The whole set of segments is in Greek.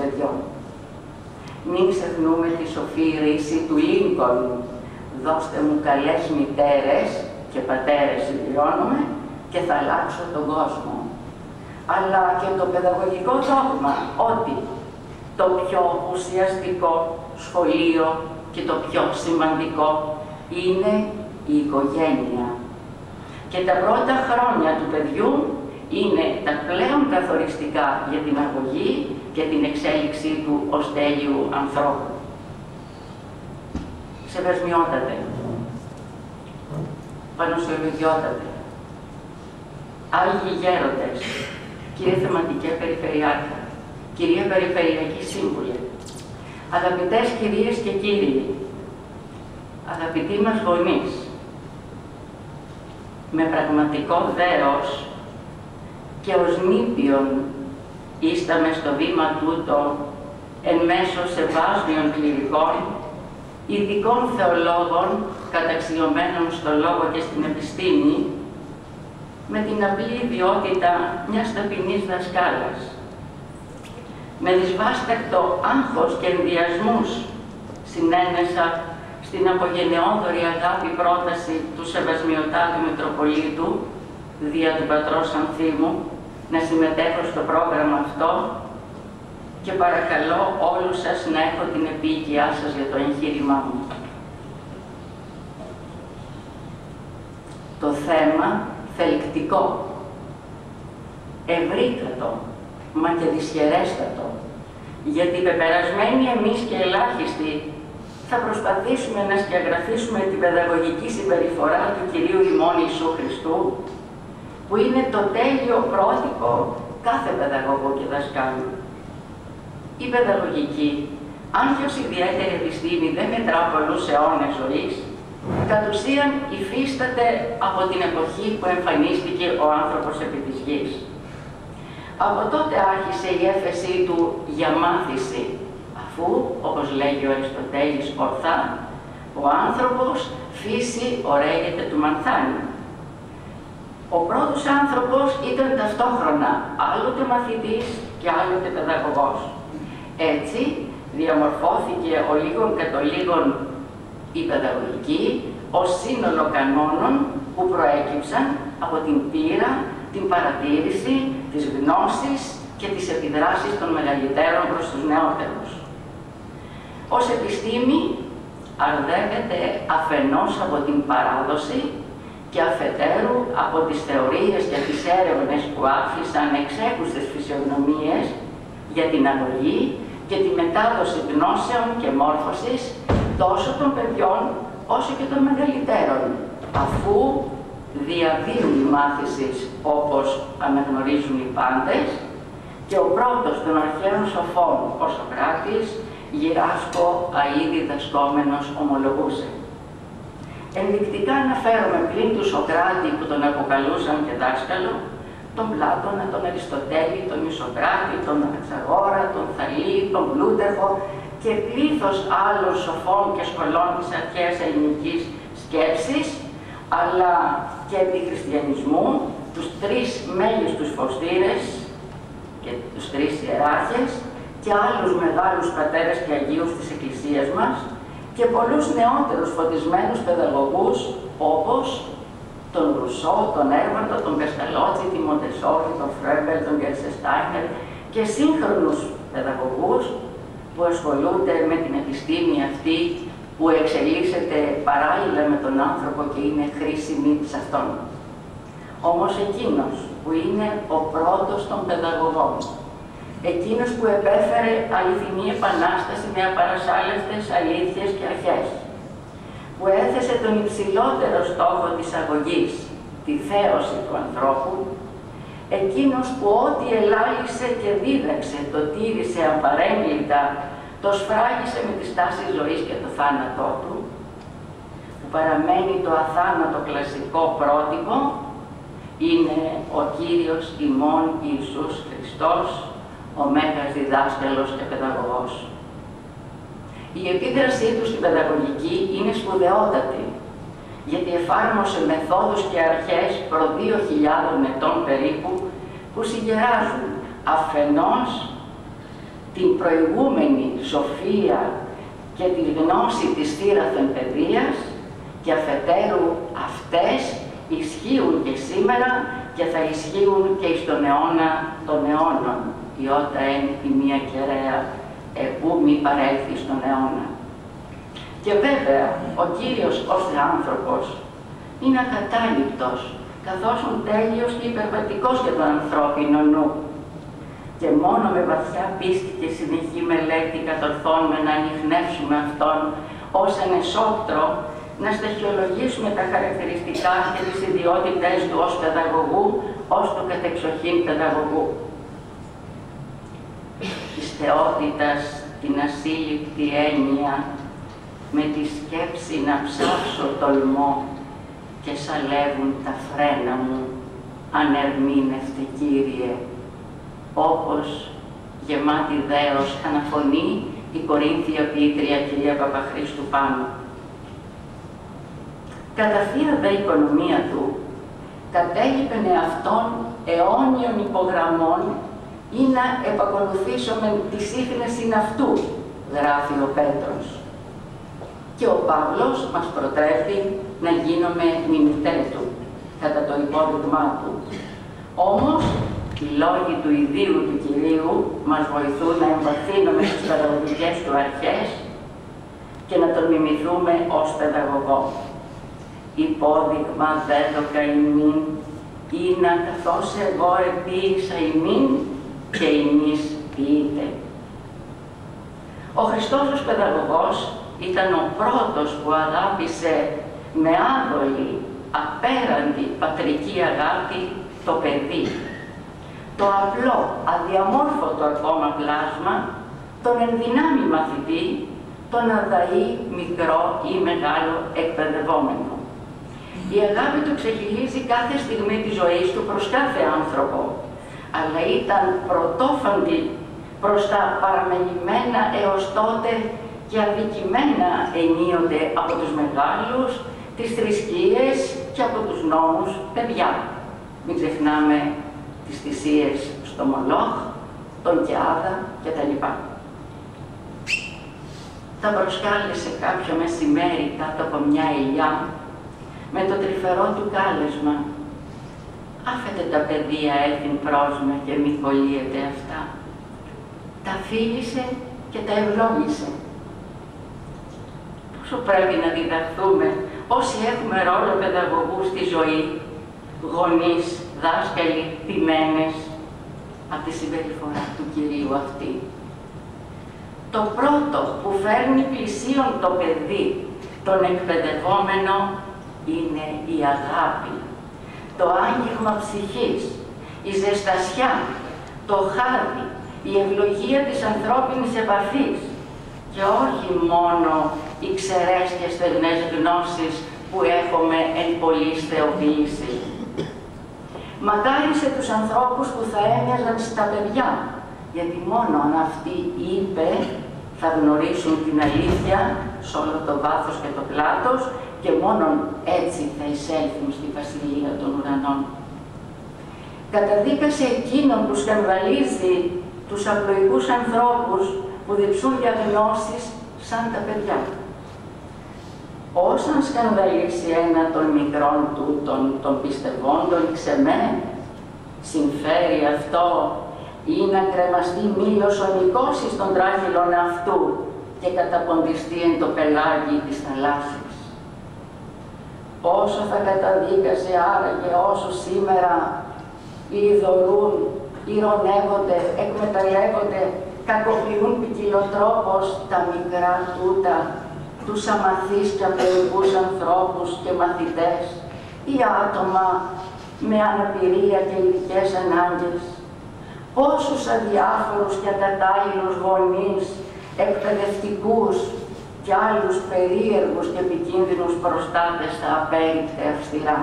παιδιών. Μην ξεχνούμε τη σοφή ρίση του Λίνκολν. Δώστε μου καλές μητέρες και πατέρες, συμπληρώνουμε, και θα αλλάξω τον κόσμο. Αλλά και το παιδαγωγικό δόγμα ότι το πιο ουσιαστικό σχολείο και το πιο σημαντικό είναι η οικογένεια. Και τα πρώτα χρόνια του παιδιού είναι τα πλέον καθοριστικά για την αγωγή και την εξέλιξή του ως τέλειου ανθρώπου. Σεβασμιότατε, πανωσιολογιότατε, Άγιοι Γέροντες, κύριε Θεματικέ Περιφερειάρχα, κυρία Περιφερειακή Σύμβουλε, αγαπητές κυρίες και κύριοι, αγαπητοί μας γονείς, με πραγματικό δέος και ως νήπιον ίσταμε στο βήμα τούτο εν μέσω σεβάσμιων κληρικών, ειδικών θεολόγων καταξιωμένων στο λόγο και στην επιστήμη, με την απλή ιδιότητα μιας ταπεινής δασκάλας. Με δυσβάστακτο άγχος και ενδιασμούς συνένεσα στην απογενεόδορη αγάπη πρόταση του Σεβασμιωτάτου Μητροπολίτου, δια του πατρός Ανθίμου, να συμμετέχω στο πρόγραμμα αυτό και παρακαλώ όλους σας να έχω την επίοικιά σας για το εγχείρημά μου. Το θέμα θελκτικό, ευρύτατο, μα και δυσχερέστατο, γιατί πεπερασμένοι εμείς και ελάχιστοι θα προσπαθήσουμε να σκιαγραφίσουμε την παιδαγωγική συμπεριφορά του Κυρίου ημών Ιησού Χριστού, που είναι το τέλειο πρότυπο κάθε παιδαγωγού και δασκάλου. Η παιδαγωγική, αν και ως ιδιαίτερη επιστήμη δεν μετρά πολλούς αιώνες ζωής, κατ' ουσίαν υφίσταται από την εποχή που εμφανίστηκε ο άνθρωπος επί της γης. Από τότε άρχισε η έφεσή του για μάθηση, αφού, όπως λέγει ο Αριστοτέλης ορθά, ο άνθρωπος φύση ωραίγεται του μανθάνει. Ο πρώτος άνθρωπος ήταν ταυτόχρονα άλλοτε μαθητής και άλλοτε παιδαγωγός. Έτσι, διαμορφώθηκε ο λίγον κατ' ο λίγον η παιδαγωγική ως σύνολο κανόνων που προέκυψαν από την πείρα, την παρατήρηση, τις γνώσεις και τις επιδράσεις των μεγαλύτερων προς τους νεότερους. Ως επιστήμη αρδεύεται αφενός από την παράδοση και αφετέρου από τις θεωρίες και τις έρευνες που άφησαν εξέχουστες φυσιογνωμίες για την αγωγή και τη μετάδοση γνώσεων και μόρφωσης τόσο των παιδιών όσο και των μεγαλύτερων, αφού διαδίδουν η μάθηση όπως αναγνωρίζουν οι πάντες και ο πρώτος των αρχαίων σοφών, ο Σωκράτης, γυράσκω αΐ διδασκόμενος ομολογούσε. Ενδεικτικά αναφέρομαι πλην του Σωκράτη που τον αποκαλούσαν και δάσκαλο, τον Πλάτωνα, τον Αριστοτέλη, τον Ισοκράτη, τον Αναξαγόρα, τον Θαλή, τον Πλούταρχο και πλήθος άλλων σοφών και σχολών της αρχαίας ελληνικής σκέψης, αλλά και επιχριστιανισμού, τους τρεις μέγιστους Φωστήρες και τους τρεις ιεράρχες και άλλους μεγάλους πατέρες και αγίους της Εκκλησίας μας και πολλούς νεότερους φωτισμένους παιδαγωγούς όπως τον Ρουσό, τον Έρβαρτο, τον Πεσκαλότσι, τη Μοντεσόρη, τον Φρέμπελ, τον Γκερσεστάινερ και σύγχρονους παιδαγωγούς που ασχολούνται με την επιστήμη αυτή που εξελίσσεται παράλληλα με τον άνθρωπο και είναι χρήσιμη σε αυτόν. Όμως εκείνος που είναι ο πρώτος των παιδαγωγών, εκείνος που επέφερε αληθινή επανάσταση με απαρασάλευτες αλήθειες και αρχές, που έθεσε τον υψηλότερο στόχο της αγωγής, τη θέωση του ανθρώπου, εκείνος που ό,τι ελάλησε και δίδαξε, το τήρησε απαρέγκλητα, το σφράγισε με τις τάσεις ζωής και το θάνατό του, που παραμένει το αθάνατο κλασικό πρότυπο, είναι ο Κύριος ημών Ιησούς Χριστός, ο Μέγας Διδάσκαλος και Παιδαγωγός. Η επίδρασή του στην παιδαγωγική είναι σπουδαιότατη, γιατί εφάρμοσε μεθόδους και αρχές προ 2.000 ετών περίπου, που συγκεράζουν αφενός την προηγούμενη σοφία και τη γνώση της θύραθεν παιδείας και αφετέρου αυτές ισχύουν και σήμερα και θα ισχύουν και στον αιώνα των αιώνων, η ότα εν η μία κεραία, που μη παρέλθει στον αιώνα. Και βέβαια, ο Κύριος ως άνθρωπος είναι ακατάληπτος, καθώς είναι τέλειος και υπερβατικός για τον ανθρώπινο νου. Και μόνο με βαθιά πίστη και συνεχή μελέτη κατορθώνουμε να ανιχνεύσουμε αυτόν ως ένα εσώπτρο, να στοιχειολογήσουμε τα χαρακτηριστικά και τις ιδιότητες του ως παιδαγωγού, ως του κατεξοχήν παιδαγωγού. Της θεότητας την ασύλληπτη έννοια, με τη σκέψη να ψάξω τολμώ και σαλεύουν τα φρένα μου, αν ερμήνευτε Κύριε, όπως γεμάτη δέος αναφωνεί η Κορίνθια ποιήτρια κυρία Παπαχρήστου Πάνου. Κατά θεία δε οικονομία του, κατέλειπεν εαυτόν αιώνιων υπογραμμών ή να επακολουθήσουμε τη σύγχνεση αυτού, γράφει ο Πέτρος. Και ο Παύλος μας προτρέπει να γίνουμε μιμητές του, κατά το υπόδειγμά του. Όμως, οι λόγοι του ιδίου του Κυρίου μας βοηθούν να εμβαθύνουμε στις παιδαγωγικές του αρχές και να τον μιμηθούμε ως παιδαγωγό. Υπόδειγμα δέδοκα ημίν, είναι καθώς εγώ επίησα ημίν και ημείς ποιείτε. Ο Χριστός ως παιδαγωγός ήταν ο πρώτος που αγάπησε με άδολη, απέραντη πατρική αγάπη το παιδί. Το απλό, αδιαμόρφωτο ακόμα πλάσμα, τον ενδυνάμει μαθητή, τον αδαεί μικρό ή μεγάλο εκπαιδευόμενο. Η αγάπη του ξεχυλίζει κάθε στιγμή της ζωής του προς κάθε άνθρωπο, αλλά ήταν πρωτόφαντη προς τα παραμελημένα έως τότε και αδικημένα ενίοτε από τους μεγάλους, τις θρησκείες και από τους νόμους παιδιά. Μην ξεχνάμε τις θυσίες στο Μολόχ, τον Κιάδα κτλ. Τα προσκάλεσε κάποιο μεσημέρι κάτω από μια ηλιά με το τρυφερό του κάλεσμα. Άφετε τα παιδεία έλθουν πρόσμα και μη κολλείετε αυτά. Τα φίλησε και τα ευλόγησε. Πόσο πρέπει να διδαχθούμε όσοι έχουμε ρόλο παιδαγωγού στη ζωή, γονείς, δάσκαλοι, ποιμένες, από τη συμπεριφορά του Κυρίου αυτή. Το πρώτο που φέρνει πλησίον το παιδί, τον εκπαιδευόμενο, είναι η αγάπη, το άγγιγμα ψυχής, η ζεστασιά, το χάδι, η ευλογία της ανθρώπινης επαφής και όχι μόνο οι ξερές και στεγνές γνώσεις που έχουμε εν πολλής θεοποίηση. Μακάρισε τους ανθρώπους που θα έμοιαζαν στα παιδιά, γιατί μόνο αν αυτοί είπε θα γνωρίσουν την αλήθεια σε όλο το βάθος και το πλάτος και μόνον έτσι θα εισέλθουν στη Βασιλεία των Ουρανών. Καταδίκασε εκείνον που σκανδαλίζει τους απλοϊκούς ανθρώπους που διψούν για γνώσεις σαν τα παιδιά. Όσαν σκανδαλίσει ένα των μικρών τούτων, των πιστευόντων ξεμέ, συμφέρει αυτό ή να κρεμαστεί μήλος ο νικώσεις των τράγυλων αυτού και καταποντιστεί εν το πελάγι της θαλάσσης. Πόσο θα καταδίκασε άραγε όσους σήμερα λιδωρούν, ηρωνεύονται, εκμεταλλεύονται, κακοποιούν ποικιλοτρόπως τα μικρά τούτα, τους αμαθείς και απλοϊκούς ανθρώπους και μαθητές ή άτομα με αναπηρία και ειδικές ανάγκες. Πόσους αδιάφορους και ακατάλληλους γονείς, εκπαιδευτικούς και άλλους περίεργους και επικίνδυνους προστάτες θα απέριπτε αυστηρά.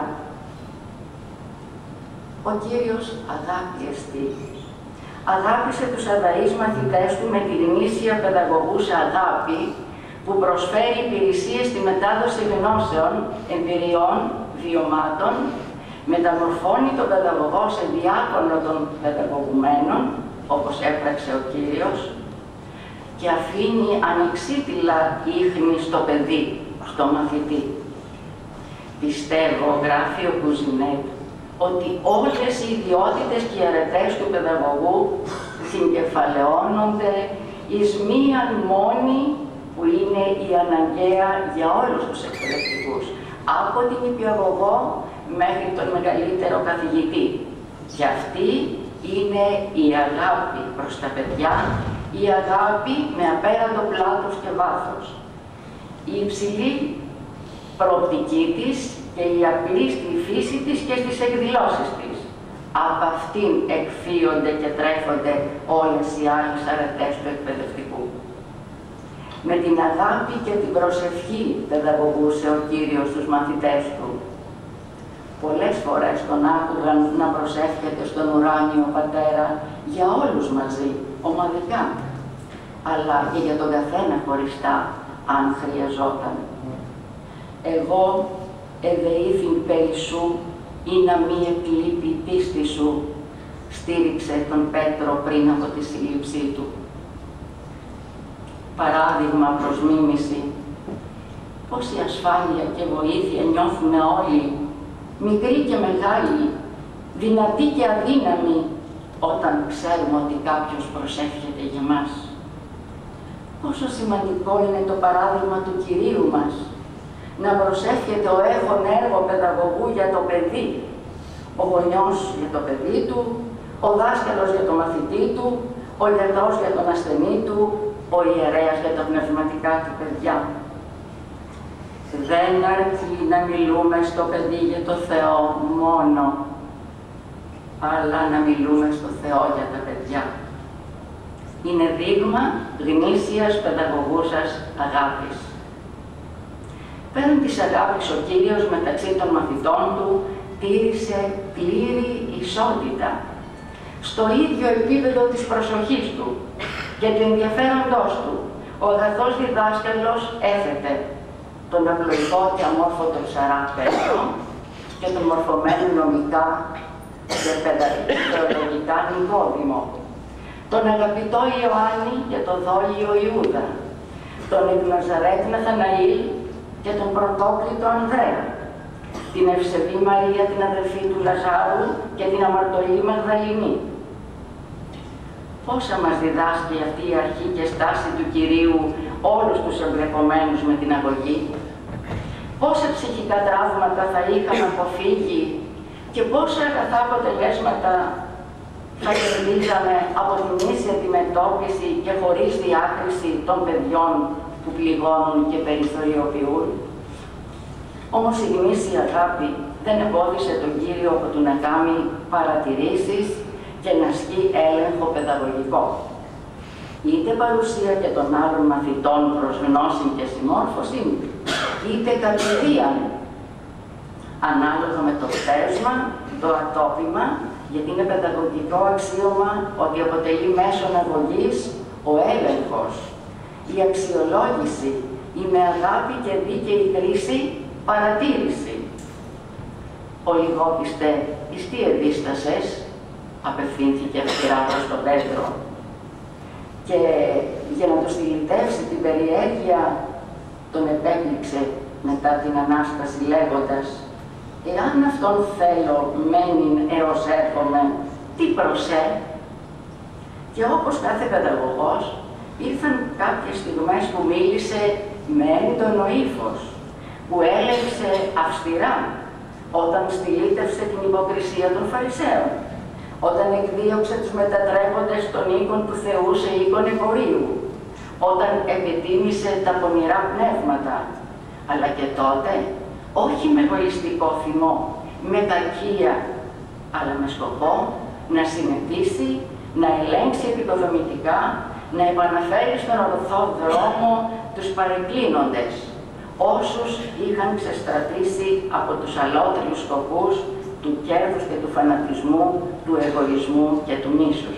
Ο Κύριος αγάπη εστί. Αγάπησε τους αδαείς μαθητές του με την γνήσια παιδαγωγούσα αγάπη που προσφέρει υπηρεσίες στη μετάδοση γνώσεων, εμπειριών, βιωμάτων, μεταμορφώνει τον παιδαγωγό σε διάκονο των παιδαγωγουμένων, όπως έπραξε ο Κύριος, και αφήνει ανεξίτηλα ίχνη στο παιδί, στο μαθητή. Πιστεύω, γράφει ο Κουζινέτ, ότι όλες οι ιδιότητες και οι αρετές του παιδαγωγού συγκεφαλαιώνονται εις μίαν μόνη που είναι η αναγκαία για όλους τους εκπαιδευτικούς, από την νηπιαγωγό μέχρι τον μεγαλύτερο καθηγητή. Και αυτή είναι η αγάπη προς τα παιδιά, η αγάπη με απέραντο πλάτος και βάθος. Η υψηλή προοπτική της και η απλή στη φύση της και στις εκδηλώσεις της. Από αυτήν εκφύονται και τρέφονται όλες οι άλλες αρετές του εκπαιδευτικού. Με την αγάπη και την προσευχή παιδαγωγούσε ο Κύριος τους μαθητές του. Πολλές φορές τον άκουγαν να προσεύχεται στον ουράνιο Πατέρα για όλους μαζί, ομαδικά, αλλά και για τον καθένα χωριστά, αν χρειαζόταν. Εγώ εδεήθην περί σου ή να μη εκλείπει η πίστη σου, στήριξε τον Πέτρο πριν από τη σύλληψή του. Παράδειγμα προς μίμηση, πόση ασφάλεια και βοήθεια νιώθουμε όλοι, μικροί και μεγάλοι, δυνατοί και αδύναμοι, όταν ξέρουμε ότι κάποιος προσεύχεται για μας. Πόσο σημαντικό είναι το παράδειγμα του Κυρίου μας, να προσεύχεται ο έχων έργο παιδαγωγού για το παιδί, ο γονιός για το παιδί του, ο δάσκαλος για το μαθητή του, ο γιατρός για τον ασθενή του, ο ιερέας για τα πνευματικά του παιδιά. Δεν αρκεί να μιλούμε στο παιδί για το Θεό μόνο, αλλά να μιλούμε στο Θεό για τα παιδιά. Είναι δείγμα γνήσιας παιδαγωγούσας αγάπης. Πέραν της αγάπης, ο Κύριος μεταξύ των μαθητών του τήρησε πλήρη ισότητα, στο ίδιο επίπεδο της προσοχής του και του ενδιαφέροντός του. Ο αγαθός διδάσκαλος έθετε τον απλοϊκό και αμόρφωτο ψαρά Πέτρο και τον μορφωμένο νομικά και παιδαγωγικά Νικόδημο, τον αγαπητό Ιωάννη και τον δόλιο Ιούδα, τον εκ Ναζαρέτ Ναθαναήλ και τον πρωτόκλητο Ανδρέα, την ευσεβή Μαρία την αδελφή του Λαζάρου και την αμαρτωλή Μαγδαληνή. Πόσα μας διδάσκει αυτή η αρχή και στάση του Κυρίου όλους τους εμπλεκομένους με την αγωγή, πόσα ψυχικά τραύματα θα είχαμε αποφύγει και πόσα αγαθά αποτελέσματα θα κερδίζαμε από την ίση αντιμετώπιση και χωρίς διάκριση των παιδιών που πληγώνουν και περιθωριοποιούν. Όμως η γνήσια αγάπη δεν εμπόδισε τον Κύριο από του να κάνει παρατηρήσεις και να ασκεί έλεγχο παιδαγωγικό. Είτε παρουσία και των άλλων μαθητών προς γνώση και συμμόρφωση, είτε κατηδίαν, ανάλογα με το πτέσμα, το ατόπιμα, γιατί είναι παιδαγωγικό αξίωμα ότι αποτελεί μέσον αγωγής ο έλεγχος, η αξιολόγηση, η με αγάπη και δίκαιη κρίση παρατήρηση. Ο λιγόπιστε, εις τι εδίστασες, απευθύνθηκε αυστηρά προς τον Πέτρο, και για να του στυλιτεύσει την περιέργεια τον επέπληξε μετά την Ανάσταση λέγοντας «Εάν αυτόν θέλω μένειν έως έρχομαι, τι προσέ?» Και όπως κάθε παιδαγωγός, ήρθαν κάποιες στιγμές που μίλησε με έντονο ύφος, που έλεξε αυστηρά όταν στυλίτευσε την υποκρισία των Φαρισαίων, όταν εκδίωξε τους μετατρέποντες των οίκων του Θεού σε οίκων εμπορίου, όταν επιτίμησε τα πονηρά πνεύματα, αλλά και τότε όχι με εγωιστικό θυμό, με κακία, αλλά με σκοπό να συνετίσει, να ελέγξει επικοδομητικά, να επαναφέρει στον ορθό δρόμο τους παρεκκλίνοντες, όσους είχαν ξεστρατήσει από τους αλότριους σκοπούς του κέρδους και του φανατισμού, του εγωισμού και του μίσους.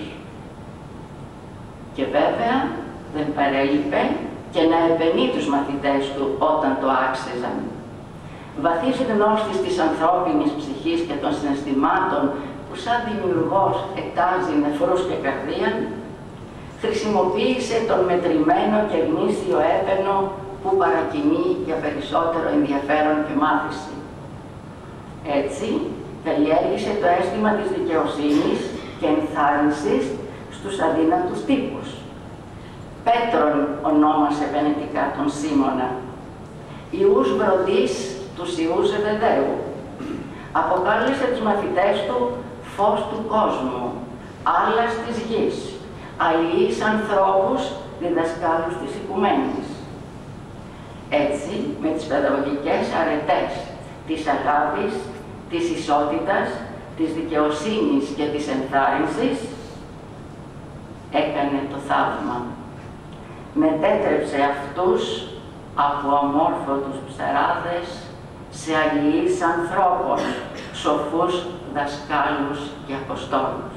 Και βέβαια δεν παρέλειπε και να επενεί τους μαθητές του όταν το άξιζαν. Βαθύς γνώστης της ανθρώπινης ψυχής και των συναισθημάτων που σαν δημιουργός εκτάζει νεφρούς και καρδίαν, χρησιμοποίησε τον μετρημένο και γνήσιο έπαινο που παρακινεί για περισσότερο ενδιαφέρον και μάθηση. Έτσι, καλλιέργησε το αίσθημα της δικαιοσύνης και ενθάρρυνσης στους αδύνατους τύπους. Πέτρον ονόμασε επενετικά τον Σίμωνα, ιούς βροντής τους ιούς Ζεβεδαίου. Αποκάλεσε τους μαθητές του φως του κόσμου, άλλας της γης, αλληλείς ανθρώπους, διδασκάλους της οικουμένης. Έτσι, με τις παιδαγωγικές αρετές της αγάπης, της ισότητας, της δικαιοσύνης και της ενθάρρυνσης, έκανε το θαύμα. Μετέτρεψε αυτούς από αμόρφωτους ψαράδες σε αλληλείς ανθρώπων, σοφούς δασκάλους και αποστόλους.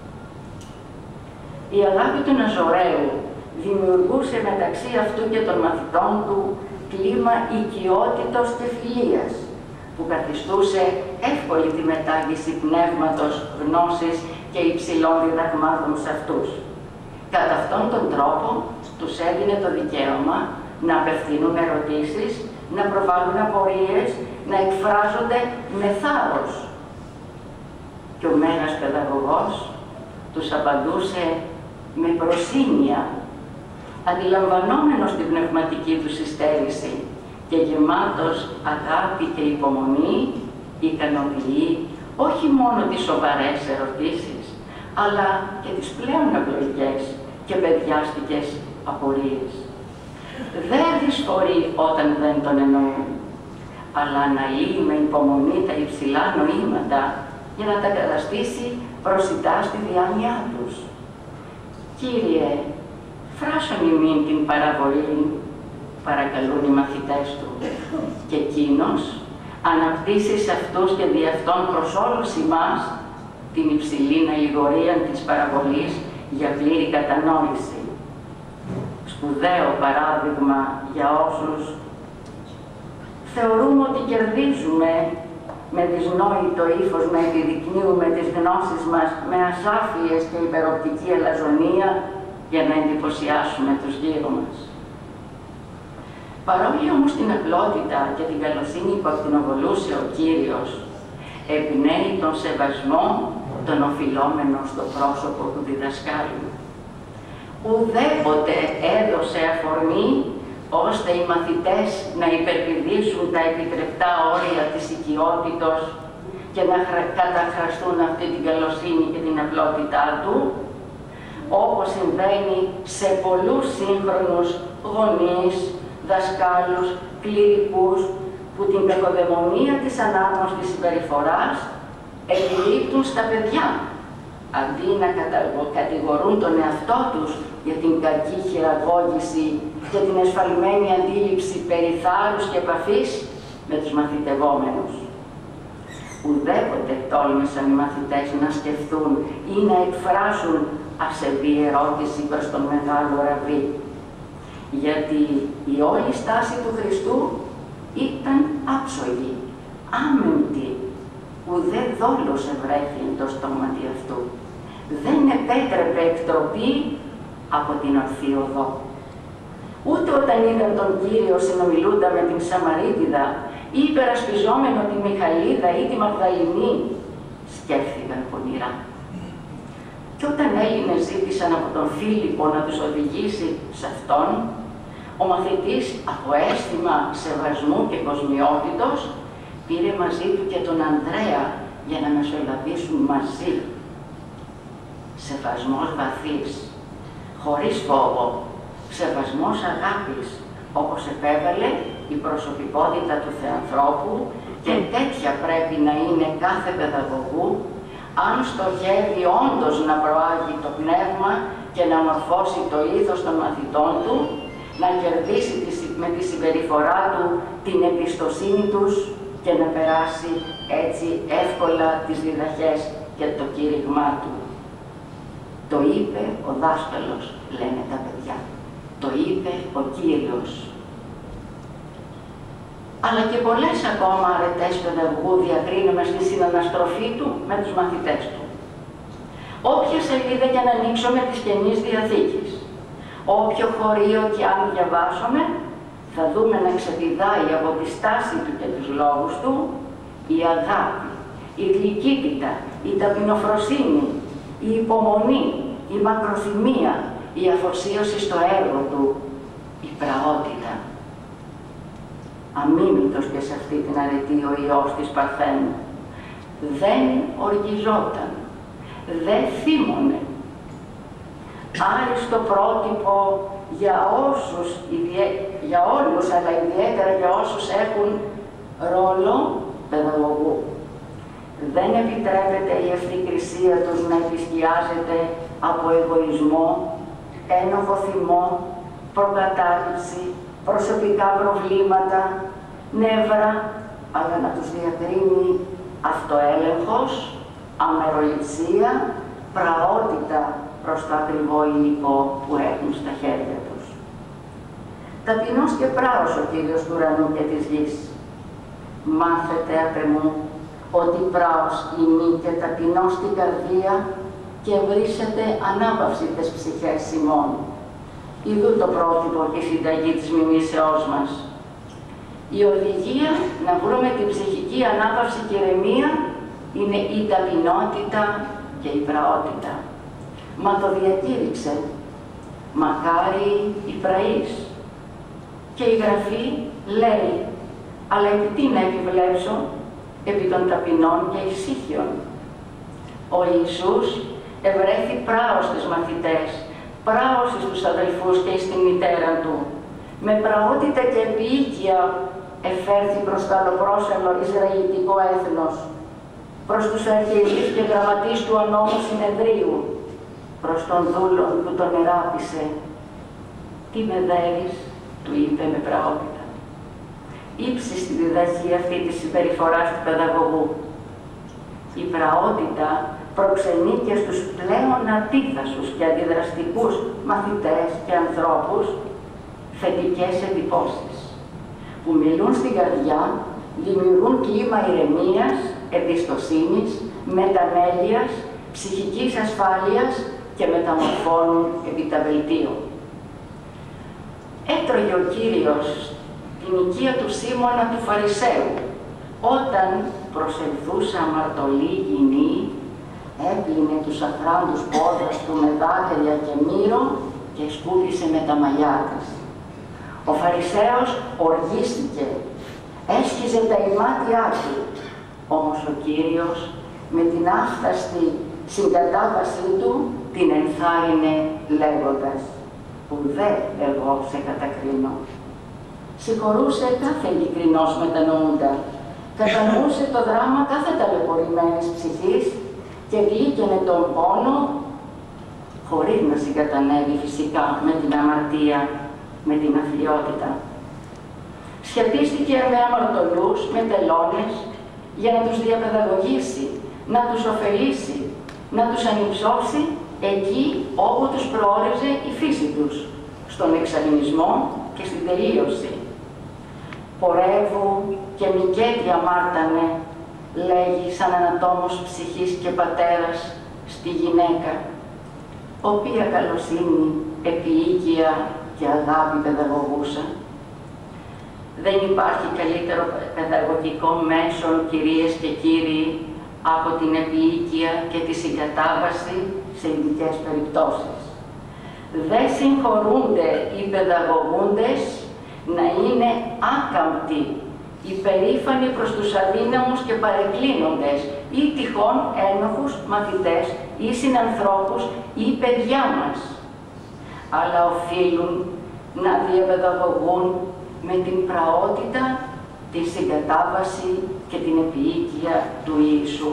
Η αγάπη του Ναζωραίου δημιουργούσε μεταξύ αυτού και των μαθητών του κλίμα οικειότητος και φιλίας, που καθιστούσε εύκολη τη μετάγγιση πνεύματος, γνώσης και υψηλών διδαγμάτων σε αυτούς. Κατά αυτόν τον τρόπο τους έδινε το δικαίωμα να απευθύνουν ερωτήσεις, να προβάλλουν απορίες, να εκφράζονται με θάρρος. Και ο Μέγας Παιδαγωγός τους απαντούσε με προσήνεια, αντιλαμβανόμενος την πνευματική του υστέρηση και γεμάτος αγάπη και υπομονή, ικανοποιεί όχι μόνο τις σοβαρές ερωτήσεις, αλλά και τις πλέον απλοϊκές και παιδιάστικες απορίες. Δεν δυσφορεί όταν δεν τον εννοούν, αλλά αναλύει με υπομονή τα υψηλά νοήματα για να τα καταστήσει προσιτά στη διάνοιά τους. «Κύριε, φράσον ημίν την παραβολή», παρακαλούν οι μαθητές του, και εκείνος αναπτύσσει σε αυτούς και δι' αυτόν προς όλους ημάς την υψηλήν αλληγορία της παραβολής για πλήρη κατανόηση. Σπουδαίο παράδειγμα για όσους θεωρούμε ότι κερδίζουμε με δυσνόητο ύφος να επιδεικνύουμε τις γνώσεις μας με ασάφειες και υπεροπτική αλαζονία για να εντυπωσιάσουμε τους γύρω μας. Παρόλη όμως την απλότητα και την καλοσύνη που ακτινοβολούσε ο Κύριος, εμπνέει τον σεβασμό τον οφειλόμενο στο πρόσωπο του διδασκάλου. Ουδέποτε έδωσε αφορμή ώστε οι μαθητές να υπερπηδήσουν τα επιτρεπτά όρια της οικειότητος και να καταχραστούν αυτή την καλοσύνη και την απλότητά του, όπως συμβαίνει σε πολλούς σύγχρονους γονείς, δασκάλους, κληρικούς, που την κακοδαιμονία της ανάρμοστης συμπεριφοράς επιλείπτουν στα παιδιά, αντί να κατηγορούν τον εαυτό τους για την κακή χειραγώγηση και την εσφαλμένη αντίληψη περί θάρρους και επαφής με τους μαθητευόμενους. Ουδέποτε τόλμησαν οι μαθητές να σκεφτούν ή να εκφράσουν ασεβή ερώτηση προς τον Μεγάλο Ραββί, γιατί η όλη στάση του Χριστού ήταν άψογη, άμεμπτη, ουδέ δόλος ευρέθη το στόματι αυτού. Δεν επέτρεπε εκτροπή από την ορθή οδό. Ούτε όταν είδαν τον Κύριο συνομιλούντα με την Σαμαρίτιδα ή υπερασπιζόμενο τη Μιχαλίδα ή τη Μαγδαληνή, σκέφτηκαν πονηρά. Και όταν Έλληνες ζήτησαν από τον Φίλιππο να τους οδηγήσει σε αυτόν, ο μαθητής από αίσθημα σεβασμού και κοσμιότητος πήρε μαζί του και τον Ανδρέα για να μεσολαβήσουν μαζί. Σεβασμός βαθύς, χωρίς φόβο, σεβασμός αγάπης, όπως επέβαλε η προσωπικότητα του Θεανθρώπου, και τέτοια πρέπει να είναι κάθε παιδαγωγού, αν στοχεύει όντως να προάγει το πνεύμα και να μορφώσει το ήθος των μαθητών του, να κερδίσει με τη συμπεριφορά του την εμπιστοσύνη τους και να περάσει έτσι εύκολα τις διδαχές και το κήρυγμά του. Το είπε ο δάσκαλος, λένε τα παιδιά. Το είπε ο Κύριος. Αλλά και πολλές ακόμα αρετές παιδαγωγού διακρίνουμε στη συναναστροφή του με τους μαθητές του. Όποια σελίδα και να ανοίξουμε της Καινής Διαθήκης, Όποιο χωρίο και αν διαβάσουμε, θα δούμε να ξεπηδάει από τη στάση του και τους λόγους του η αγάπη, η γλυκύτητα, η ταπεινοφροσύνη, η υπομονή, η μακροθυμία, η αφοσίωση στο έργο του, η πραότητα. Αμίμητος και σε αυτή την αρετή ο Υιός της Παρθένου. Δεν οργιζόταν, δεν θύμωνε. Άριστο πρότυπο για όλους, αλλά ιδιαίτερα για όσους έχουν ρόλο παιδαγωγού. Δεν επιτρέπεται η ευθυκρισία τους να επισκιάζεται από εγωισμό, ένοχο θυμό, προκατάληψη, προσωπικά προβλήματα, νεύρα, αλλά να τους διακρίνει αυτοέλεγχος, αμεροληψία, πραότητα προς το ακριβό υλικό που έχουν στα χέρια τους. Ταπεινός και πράος ο Κύριος του ουρανού και της γης. Μάθετε απ' εμού ότι πράος ημί και ταπεινός στην καρδία και βρίσετε ανάπαυση τες ψυχές ημών. Ιδού το πρότυπο και η συνταγή της μιμήσεώς μας. Η οδηγία να βρούμε την ψυχική ανάπαυση και ηρεμία είναι η ταπεινότητα και η πραότητα. Μα το διακήρυξε, μακάρι οι πραείς. Και η Γραφή λέει, αλλά επί τι να επιβλέψω, επί των ταπεινών και ησύχιων. Ο Ιησούς ευρέθη πράος στις μαθητές, πράος στους αδελφούς και στην μητέρα του. Με πραότητα και επίοικια εφέρθη προς το αλλοπρόσελο Ισραηλιτικό έθνος, προς τους αρχιερείς και γραμματείς του Ανώμου Συνεδρίου, προς τον δούλον που τον εράπησε. «Τι με δέρεις», του είπε με πραότητα. Ήψη στη διδαχή αυτή της συμπεριφοράς του παιδαγωγού. Η πραότητα προξενεί και στους πλέον αντίδασους και αντιδραστικούς μαθητές και ανθρώπους θετικές εντυπώσεις, που μιλούν στην καρδιά, δημιουργούν κλίμα ηρεμίας, εμπιστοσύνης, μεταμέλειας, ψυχικής ασφάλειας και μεταμορφώνουν επιταβελτίω. Έτρωγε ο Κύριος την οικία του Σίμωνα του Φαρισαίου, όταν προσελθούσε αμαρτωλή γυνή, έπλυνε τους αχράντους πόδας του με δάκρυα και μύρο και σκούπισε με τα μαλλιά της. Ο Φαρισαίος οργίστηκε, έσχιζε τα ημάτια του, όμως ο Κύριος με την άφθαστη συγκατάβασή του την ενθάρρυνε λέγοντας «Ουδέ εγώ σε κατακρίνω». Συγχωρούσε κάθε ειλικρινός μετανοούντα, κατανοούσε το δράμα κάθε ταλαιπωρημένης ψυχής και γλύκαινε τον πόνο χωρίς να συγκατανεύει φυσικά με την αμαρτία, με την αθλιότητα. Σχετίστηκε με αμαρτωλούς, με τελώνες, για να τους διαπαιδαγωγήσει, να τους ωφελήσει, να τους ανυψώσει εκεί όπου τους προόριζε η φύση τους, στον εξαλεινισμό και στην τελείωση. Πορεύου και μικέτη αμάρτανε, λέγει σαν ανατόμος ψυχής και πατέρας στη γυναίκα, οποία καλοσύνη, επιοίκεια και αγάπη παιδαγωγούσα. Δεν υπάρχει καλύτερο παιδαγωγικό μέσον, κυρίες και κύριοι, από την επιοίκεια και τη συγκατάβαση σε ειδικές περιπτώσεις. Δεν συγχωρούνται οι παιδαγωγούντες να είναι άκαμπτοι, υπερήφανοι προς τους αδύναμους και παρεκκλίνοντες ή τυχόν ένοχους μαθητές ή συνανθρώπους ή παιδιά μας, αλλά οφείλουν να διαπαιδαγωγούν με την πραότητα, τη συγκατάβαση και την επιοίκεια του Ιησού.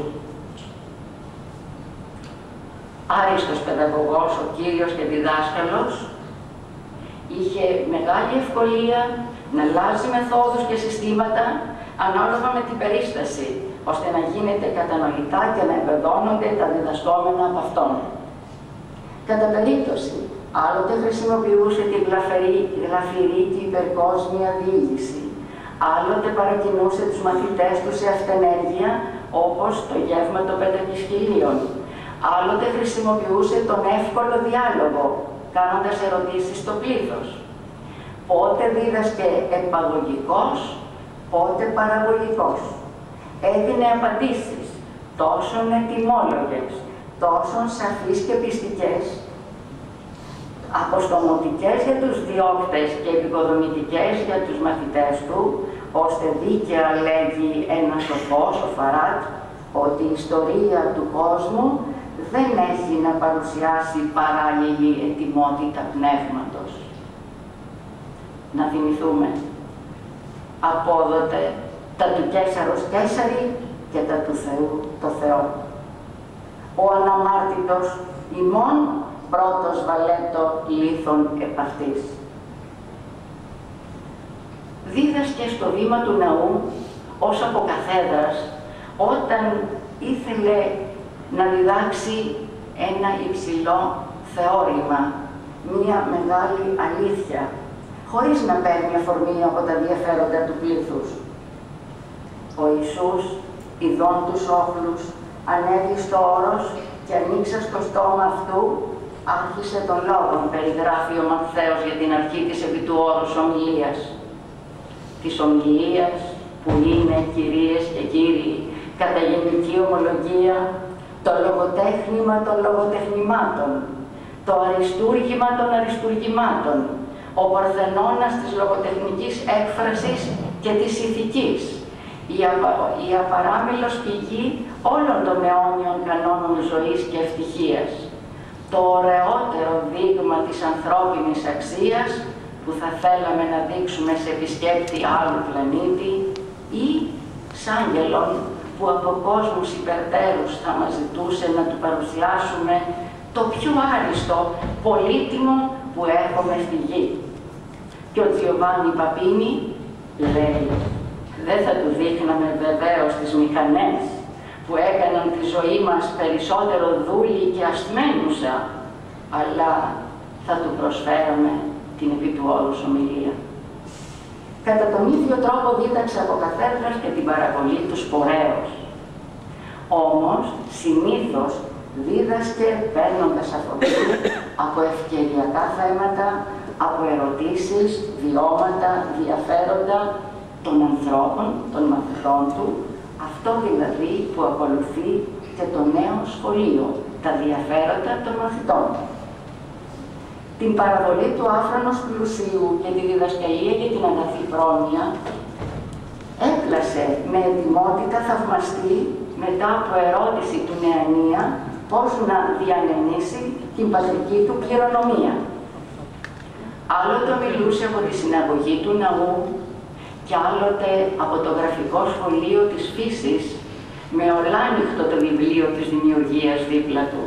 Άριστος παιδαγωγός, ο Κύριος και διδάσκαλος, είχε μεγάλη ευκολία να αλλάζει μεθόδους και συστήματα ανάλογα με την περίσταση, ώστε να γίνεται κατανοητά και να εμπεδώνονται τα διδασκόμενα από αυτόν. Κατά περίπτωση, άλλοτε χρησιμοποιούσε τη γλαφυρή και υπερκόσμια διήγηση, άλλοτε παρακινούσε τους μαθητές του σε αυτενέργεια, όπως το γεύμα των 5.000, άλλοτε χρησιμοποιούσε τον εύκολο διάλογο, κάνοντας ερωτήσεις στο πλήθος. Πότε δίδασκε επαγωγικός, πότε παραγωγικός. Έδινε απαντήσεις, τόσον ετοιμόλογες, τόσον σαφείς και πιστικές, αποστομωτικές για τους διώκτες και επικοδομητικές για τους μαθητές του, ώστε δίκαια λέγει ένας σοφός, ο Φαράτ, ότι η ιστορία του κόσμου δεν έχει να παρουσιάσει παράλληλη ετοιμότητα πνεύματος. Να θυμηθούμε, απόδοτε τα του Καίσαρος Καίσαρη και τα του Θεού το Θεό. Ο αναμάρτητος ημών πρώτος βαλέτο λίθων επ' αυτής. Δίδασκε στο βήμα του ναού ως αποκαθέδρας όταν ήθελε να διδάξει ένα υψηλό θεώρημα, μία μεγάλη αλήθεια, χωρίς να παίρνει αφορμή από τα ενδιαφέροντα του πλήθους. Ο Ιησούς, ειδών τους όχλους, ανέβη στο όρος και ανοίξα στο στόμα αυτού, άρχισε τον λόγον, περιγράφει ο Ματθαίος για την αρχή της επί του όρους ομιλίας. Της ομιλίας που είναι, κυρίες και κύριοι, κατά γενική ομολογία, το λογοτέχνημα των λογοτεχνημάτων, το αριστούργημα των αριστούργημάτων, ο παρθενώνας της λογοτεχνικής έκφρασης και της ηθικής, η απαράμιλος πηγή όλων των αιώνιων κανόνων ζωής και ευτυχίας, το ωραιότερο δείγμα της ανθρώπινης αξίας που θα θέλαμε να δείξουμε σε επισκέπτη άλλου πλανήτη ή σαν άγγελον που από κόσμους υπερτέρους θα μας ζητούσε να του παρουσιάσουμε το πιο άριστο, πολύτιμο που έχουμε στη γη. Και ο Τζιοβάνι Παπίνι λέει, δεν θα του δείχναμε βεβαίως τις μηχανές που έκαναν τη ζωή μας περισσότερο δούλη και ασθμένουσα, αλλά θα του προσφέραμε την επί του όρους ομιλία. Κατά τον ίδιο τρόπο δίδαξε από καθέδρας και την παραβολή του σπορέως. Όμως, συνήθως δίδασκε παίρνοντας αφορμή από ευκαιριακά θέματα, από ερωτήσεις, βιώματα, ενδιαφέροντα των ανθρώπων, των μαθητών του, αυτό δηλαδή που ακολουθεί και το νέο σχολείο, τα ενδιαφέροντα των μαθητών. Την παραβολή του άφρονος πλουσίου και τη διδασκαλία για την αγαθή πρόνοια έπλασε με ετοιμότητα θαυμαστή μετά από ερώτηση του Νεανία πώς να διανεμήσει την πατρική του κληρονομία. Άλλοτε μιλούσε από τη συναγωγή του ναού και άλλοτε από το γραφικό σχολείο της φύσης με ολάνυχτο το βιβλίο της δημιουργίας δίπλα του.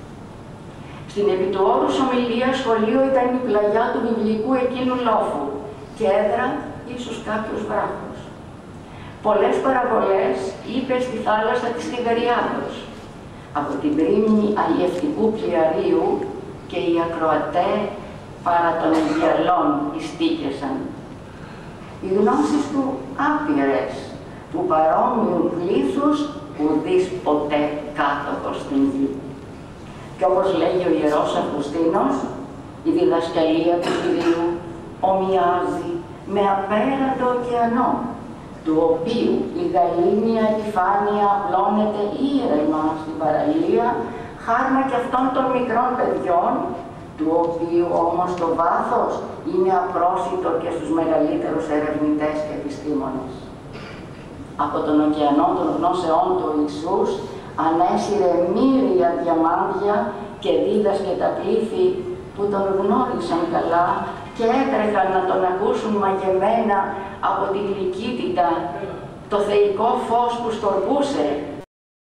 Στην επί του όρους ομιλία σχολείο ήταν η πλαγιά του βιβλικού εκείνου λόφου και έδρα ίσως κάποιος βράχος. Πολλές παραβολές είπε στη θάλασσα της Τιβεριάδος. Από την πρίμνη αλλιευτικού πλοιαρίου και οι ακροατέ παρά των Αιγιαλών ειστήκεσαν. Οι γνώσεις του άπειρες, που παρόμοιου πλήθους ουδής ποτέ κάτοχος στην γη. Και όπως λέγει ο Ιερός Αυγουστίνος, η διδασκαλία του Κυρίου ομοιάζει με απέραντο ωκεανό, του οποίου η γαλήνια επιφάνεια απλώνεται ήρεμα στην παραλία, χάρμα και αυτών των μικρών παιδιών, του οποίου όμως το βάθος είναι απρόσιτο και στους μεγαλύτερους ερευνητές και επιστήμονες. Από τον ωκεανό των γνώσεών του ο Ιησούς ανέσυρε μύρια διαμάντια και δίδασκε τα πλήθη που τον γνώρισαν καλά και έτρεχαν να τον ακούσουν μαγεμένα από την γλυκύτητα, το θεϊκό φως που στορπούσε